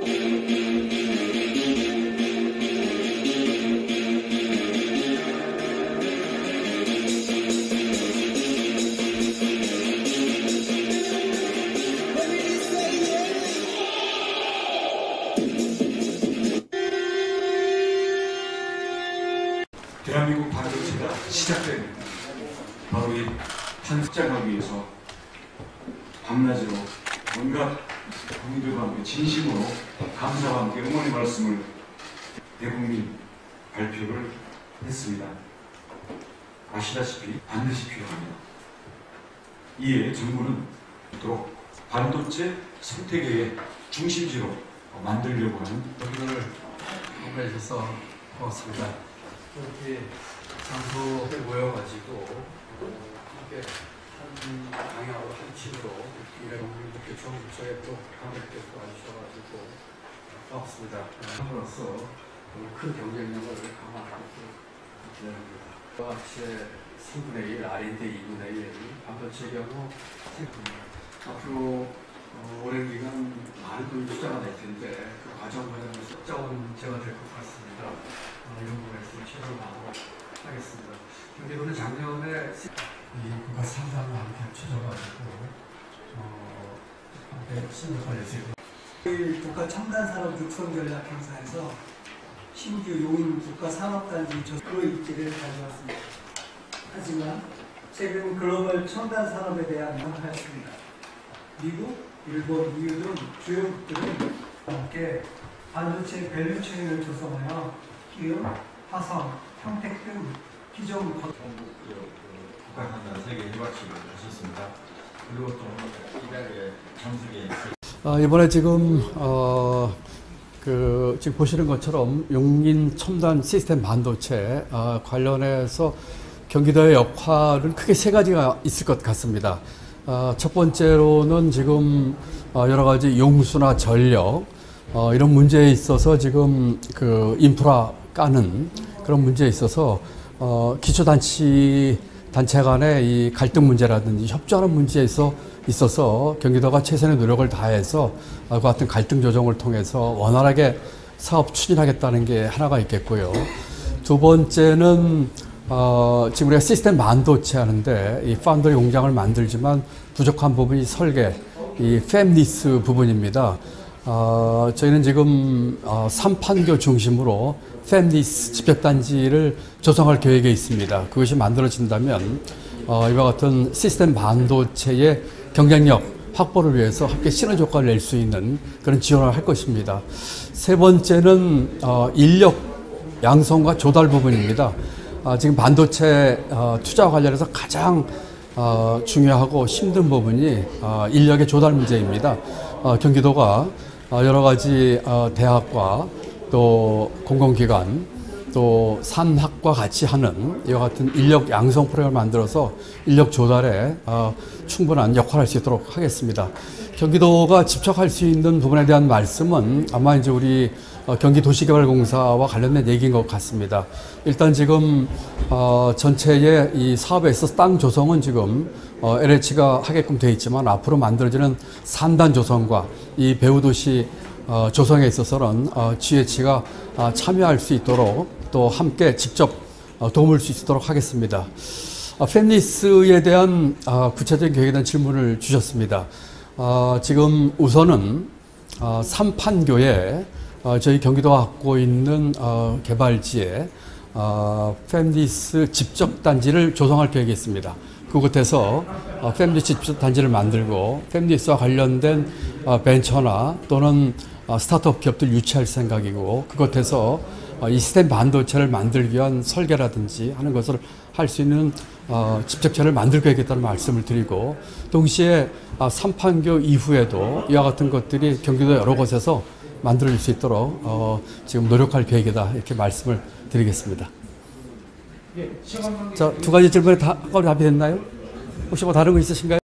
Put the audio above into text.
대한민국 반도체가 시작된 바로 이 탄생하기 위해서 밤낮으로 온갖 국민들과 함께 진심으로 감사와 함께 응원의 말씀을 대국민 발표를 했습니다. 아시다시피 반드시 필요합니다. 이에 정부는 또 반도체 생태계의 중심지로 만들려고 하는 여기를 공부해 주셔서 고맙습니다. 이렇게 장소에 모여가지고 함께 한 방향으로 한 집으로 이렇게 좋은 부처에 또 가볍게 와주셔가지고 고맙습니다. 함으로써 큰 경쟁력을 강화하고 기대합니다. 제 3분의 1, R&D 2분의 1, 반도체 경우 앞으로 오랜 기간 많은 돈이 투자가 될 텐데 그 과정 과정에서 적은 문제가 될 것 같습니다. 이런 부분에서 최선을 다하도록 하겠습니다. 경기도는 작년에 국가 상상과 함께 합쳐져가지고 함께 신고할 예정입니다. 국가 첨단산업 육성 전략 행사에서 신규 용인 국가 산업단지 조성의 입지를 가져왔습니다. 하지만 최근 글로벌 첨단 산업에 대한 명하였습니다. 미국, 일본, EU 등 주요 국들은 함께 반도체 밸류체인을 조성하여 기업, 화성, 평택 등 기존 국가한다 세계 일박식을 하셨습니다. 그리고 또 이달에 장수계 이번에 지금 지금 보시는 것처럼 용인 첨단 시스템 반도체 관련해서 경기도의 역할은 크게 세 가지가 있을 것 같습니다. 첫 번째로는 지금 여러 가지 용수나 전력 이런 문제에 있어서 지금 그 인프라 까는 그런 문제에 있어서 기초단체 간의 이 갈등 문제라든지 협조하는 문제에 있어서 경기도가 최선의 노력을 다해서 그 같은 갈등 조정을 통해서 원활하게 사업 추진하겠다는 게 하나가 있겠고요. 두 번째는 지금 우리가 시스템 반도체 하는데 이 파운드리 공장을 만들지만 부족한 부분이 설계, 이 팹리스 부분입니다. 저희는 지금 삼판교 중심으로 팹리스 집적단지를 조성할 계획에 있습니다. 그것이 만들어진다면 이와 같은 시스템 반도체의 경쟁력 확보를 위해서 함께 시너지 효과를 낼 수 있는 그런 지원을 할 것입니다. 세 번째는 인력 양성과 조달 부분입니다. 지금 반도체 투자와 관련해서 가장 중요하고 힘든 부분이 인력의 조달 문제입니다. 경기도가 여러 가지 대학과 또 공공기관 또 산학과 같이 하는 이와 같은 인력 양성 프로그램을 만들어서 인력 조달에 충분한 역할을 할 수 있도록 하겠습니다. 경기도가 집착할 수 있는 부분에 대한 말씀은 아마 이제 우리 경기도시개발공사와 관련된 얘기인 것 같습니다. 일단 지금 전체의 이 사업에 있어서 땅 조성은 지금 LH가 하게끔 되어 있지만 앞으로 만들어지는 산단 조성과 이 배후도시 조성에 있어서는 GH가 참여할 수 있도록 또 함께 직접 도움을 줄 수 있도록 하겠습니다. 팹리스에 대한 구체적인 계획에 대한 질문을 주셨습니다. 지금 우선은 삼판교에 저희 경기도가 갖고 있는 개발지에 팹리스 집적단지를 조성할 계획이 있습니다. 그곳에서 팹리스 집적단지를 만들고 팹리스와 관련된 벤처나 또는 스타트업 기업들 유치할 생각이고 그곳에서 이 시스템 반도체를 만들기 위한 설계라든지 하는 것을 할 수 있는 집적체를 만들고 있겠다는 말씀을 드리고 동시에 삼판교 이후에도 이와 같은 것들이 경기도 여러 곳에서 만들어질 수 있도록 지금 노력할 계획이다 이렇게 말씀을 드리겠습니다. 자, 두 가지 질문에 답이 됐나요? 혹시 뭐 다른 거 있으신가요?